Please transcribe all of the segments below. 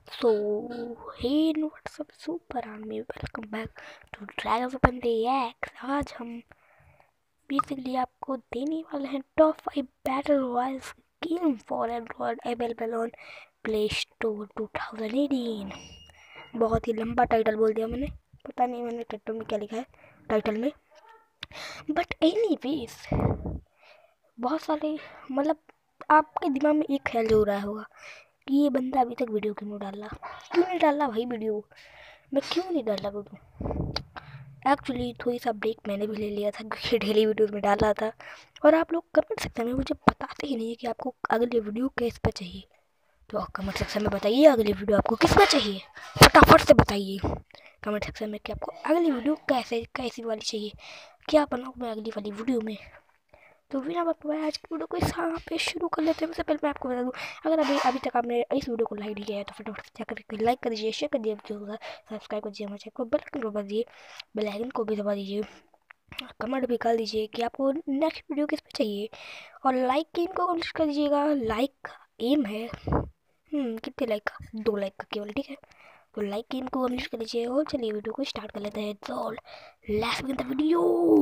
So, hey, what's up, Super Army? Welcome back to Dragons Open the X. आज हम basically आपको देने वाले हैं top 5 battle royales game for Android available on Play Store 2018। बहुत ही लंबा टाइटल बोल दिया मैंने, पता नहीं मैंने टाइटल में क्या लिखा है टाइटल में, बट एनीवेज बहुत सारे मतलब आपके दिमाग में एक ख्याल जो रहा होगा कि ये बंदा अभी तक वीडियो क्यों नहीं डाला, क्यों नहीं डाला भाई वीडियो, मैं क्यों नहीं डाला वीडियो। एक्चुअली थोड़ी सा ब्रेक मैंने भी ले लिया था क्योंकि डेली वीडियोस में डाल रहा था, और आप लोग कमेंट सेक्शन में मुझे बताते ही नहीं है कि आपको अगली वीडियो किस पे चाहिए। तो कमेंट सेक्शन में बताइए अगली वीडियो आपको किस पे चाहिए, फटाफट से बताइए कमेंट सेक्शन में कि आपको अगली वीडियो कैसी वाली चाहिए, क्या बनाऊँ मैं अगली वाली वीडियो में। तो बिना वक्त पाए आज की वीडियो को यहाँ पे शुरू कर लेते हैं। उससे पहले मैं आपको बता दूँ, अगर अभी तक आपने इस वीडियो को लाइक नहीं किया है तो फटाफट से जाकर लाइक कर दीजिए, शेयर कर दीजिए, सब्सक्राइब कर दीजिए हमारे चैनल को, बेल आइकन को दबा दीजिए, बेल आइकन को भी दबा दीजिए, कमेंट भी कर दीजिए कि आपको नेक्स्ट वीडियो किस पे चाहिए, और लाइक गेम को कंप्लीट कर दीजिएगा। लाइक एम है कितने लाइक का, 2 लाइक का केवल, ठीक है। तो लाइक गेम को कंप्लीट कर लीजिए और चलिए वीडियो को स्टार्ट कर लेते हैं। तो let's begin the video.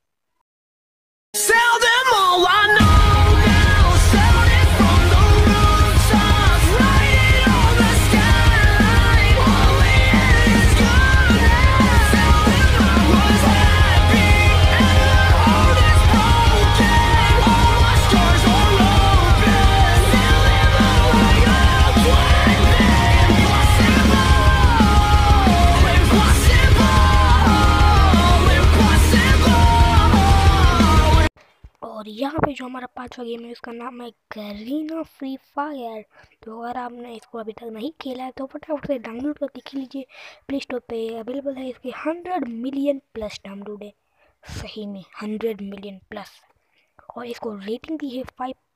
Sell them all I know now. Sound it from the rooftops. Write it on the skyline. All we had is gone now. Tell them I was happy and the heart is broken. All my scars are open. Tell them all I got one thing. Impossible. और यहाँ पे जो हमारा 5वां game है उसका नाम है गरीना फ्री फायर। तो अगर आपने इसको अभी तक नहीं खेला है तो फटाफट से डाउनलोड करके खेल लीजिए, प्ले स्टोर पे अवेलेबल है। इसके 100 मिलियन प्लस डाउनलोड है, सही में 100 मिलियन प्लस। और इसको रेटिंग दी है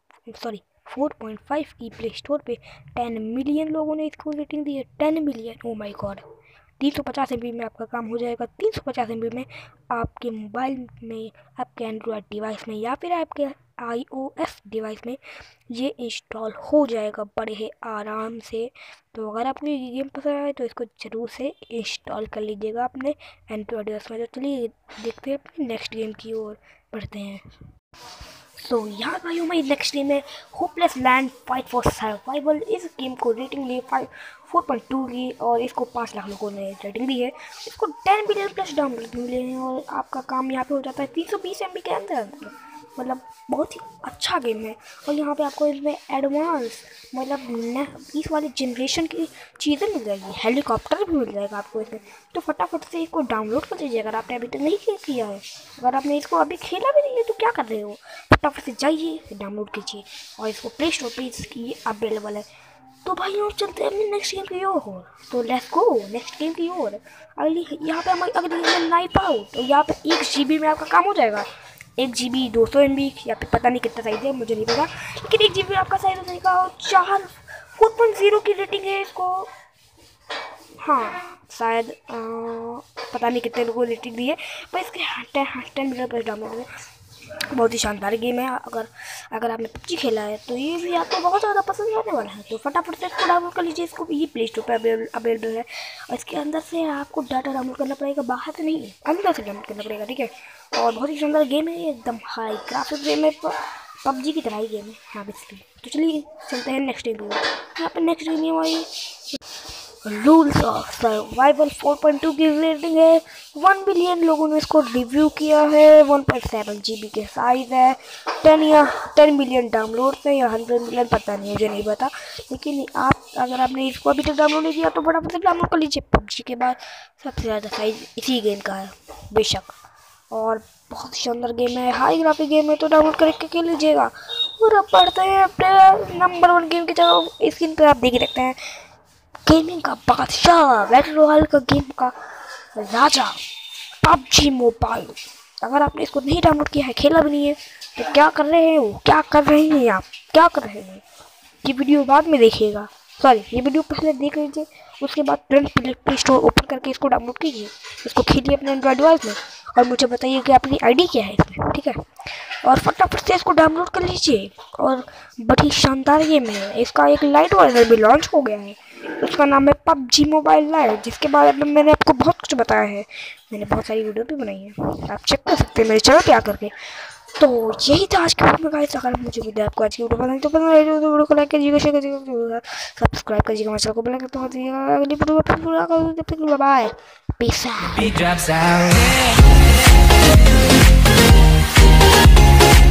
4.5 की प्ले स्टोर पे। 10 मिलियन लोगों ने इसको रेटिंग दी है, 10 million, oh my god. 350 MB में आपका काम हो जाएगा। 350 MB में आपके मोबाइल में, आपके एंड्रॉयड डिवाइस में या फिर आपके iOS डिवाइस में ये इंस्टॉल हो जाएगा बड़े ही आराम से। तो अगर आपको ये गेम पसंद आए तो इसको ज़रूर से इंस्टॉल कर लीजिएगा अपने एंड्रॉयड डिवाइस में। तो चलिए देखते हैं अपने नेक्स्ट गेम की ओर बढ़ते हैं। तो यहाँ का हमारी नेक्स्ट गेम है Hopeless Land fight for survival. इस गेम को रेटिंग ली 4.2 की और इसको 5 लाख लोगों ने रेटिंग दी है। इसको 10 मिलियन प्लस डाउनलोड मिले हैं और आपका काम यहाँ पे हो जाता है 320 MB के अंदर। मतलब बहुत ही अच्छा गेम है। और यहाँ पे आपको इसमें एडवांस मतलब इस वाली जनरेशन की चीज़ें मिल जाएगी, हेलीकॉप्टर भी मिल जाएगा आपको इसमें। तो फटाफट से इसको डाउनलोड कर दीजिए अगर आपने अभी तक नहीं किया है। अगर आपने इसको अभी खेला भी नहीं है तो क्या कर रहे हो, फटाफट से जाइए डाउनलोड कीजिए और इसको प्ले स्टोर पर इसकी अवेलेबल है। तो भाई और चलते हैं अपनी नेक्स्ट गेम की ओर। तो लेट्स गो नेक्स्ट गेम की ओर। अगली यहाँ पे हमारी अगली गेम है नाइफ आउट। तो यहाँ पे 1 GB में आपका काम हो जाएगा। 1 GB 200 MB या फिर पता नहीं कितना साइज है, मुझे नहीं पता, लेकिन 1 GB में आपका साइज हो जाएगा। और 4.0 की रेटिंग है इसको, हाँ शायद पता नहीं कितने लोगों को रेटिंग दी है, पर इसके 10 मिलियन प्लस डाउनलोड है। बहुत ही शानदार गेम है। अगर आपने PUBG खेला है तो ये भी आपको बहुत ज़्यादा पसंद आने वाला है। तो फटाफट से इसको डाउनलोड कर लीजिए। इसको ये प्ले स्टोर पर अवेलेबल है और इसके अंदर से आपको डाटा डाउनलोड करना पड़ेगा, बाहर से नहीं, अंदर से डाउनलोड करना पड़ेगा, ठीक है। और बहुत ही शानदार गेम है, एकदम हाई ग्राफिक्स गेम है, PUBG की तरह ही गेम है, हाँ बेसिकली। तो चलिए चलते हैं नेक्स्ट गेम। यहाँ पर नेक्स्ट गेम हमारी रूल्स ऑफ सर्वाइवल 4.2 की रेटिंग है। 1 बिलियन लोगों ने इसको रिव्यू किया है। 1.7 GB के साइज है। 10 मिलियन डाउनलोड है या 100 मिलियन पता नहीं, मुझे नहीं पता, लेकिन अगर आपने इसको अभी तक डाउनलोड नहीं किया तो फटाफट से डाउनलोड कर लीजिए। PUBG के बाद सबसे ज़्यादा साइज इसी गेम का है बेशक, और बहुत शानदार गेम है, हाई ग्राफिक गेम है। तो डाउनलोड करके खेल लीजिएगा। और अब बढ़ते हैं अपने नंबर 1 गेम की तरफ। स्क्रीन पर आप देख सकते हैं गेमिंग का बादशाह, बैटल रॉयल का गेम का राजा, PUBG मोबाइल। अगर आपने इसको नहीं डाउनलोड किया है, खेला भी नहीं है, तो क्या कर रहे हैं क्या कर रहे हैं आप, क्या कर रहे हैं? ये वीडियो बाद में देखिएगा, सॉरी ये वीडियो पहले देख लीजिए, उसके बाद तुरंत प्ले स्टोर ओपन करके इसको डाउनलोड कीजिए, इसको खेलिए अपने एंड्रॉइड डिवाइस में और मुझे बताइए कि अपनी ID क्या है इसमें, ठीक है। और फटाफट से इसको डाउनलोड कर लीजिए। और बड़ी शानदार गेम है। इसका एक लाइट वर्जन भी लॉन्च हो गया है, उसका नाम है PUBG मोबाइल लाइट, जिसके बारे में मैंने आपको बहुत कुछ बताया है। मैंने बहुत सारी वीडियो भी बनाई है, आप चेक कर सकते हैं मेरे चैनल पे आकर के। तो यही था आज के वीडियो में गाइस। अगर मुझे वीडियो आपको आज की वीडियो पसंद तो वीडियो को लाइक कीजिएगा, शेयर कीजिएगा, सब्सक्राइब कीजिएगा, मेरे चैनल को बेल आइकन दबा दीजिएगा। अगली वीडियो में फिर पूरा कर, तब तक bye bye, peace out. Beat drops out.